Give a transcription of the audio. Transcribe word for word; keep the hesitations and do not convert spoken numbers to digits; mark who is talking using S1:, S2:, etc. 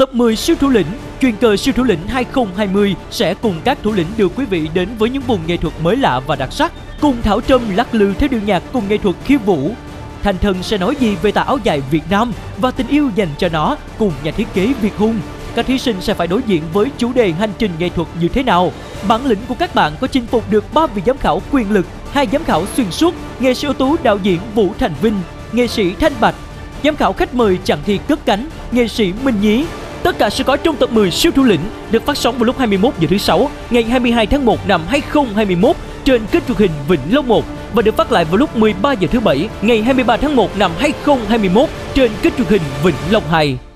S1: Tập mười siêu thủ lĩnh, chuyên cơ siêu thủ lĩnh hai không hai không sẽ cùng các thủ lĩnh đưa quý vị đến với những vùng nghệ thuật mới lạ và đặc sắc, cùng Thảo Trâm lắc lư theo điệu nhạc cùng nghệ thuật khiêu vũ. Thành Thần sẽ nói gì về tà áo dài Việt Nam và tình yêu dành cho nó cùng nhà thiết kế Việt Hùng? Các thí sinh sẽ phải đối diện với chủ đề hành trình nghệ thuật như thế nào? Bản lĩnh của các bạn có chinh phục được ba vị giám khảo quyền lực, hai giám khảo xuyên suốt, nghệ sĩ ưu tú đạo diễn Vũ Thành Vinh, nghệ sĩ Thanh Bạch, giám khảo khách mời Chặng Thi Cất Cánh, nghệ sĩ Minh Nhí. Tất cả sẽ có trong tập mười siêu thủ lĩnh, được phát sóng vào lúc hai mươi mốt giờ thứ sáu ngày hai mươi hai tháng một năm hai không hai mốt trên kênh truyền hình Vĩnh Long một và được phát lại vào lúc mười ba giờ thứ bảy ngày hai mươi ba tháng một năm hai không hai mốt trên kênh truyền hình Vĩnh Long hai.